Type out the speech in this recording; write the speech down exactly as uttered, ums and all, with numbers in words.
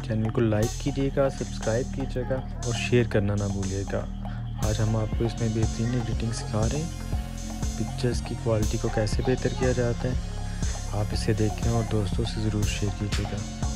Channel को like कीजिएगा, subscribe कीजिएगा और शेयर करना ना भूलिएगा। आज हम आपको इसमें बेहतरीन एडिटिंग सिखा रहे हैं, पिक्चर्स की क्वालिटी को कैसे बेहतर किया जाता है। आप इसे देखें और दोस्तों से ज़रूर शेयर कीजिएगा।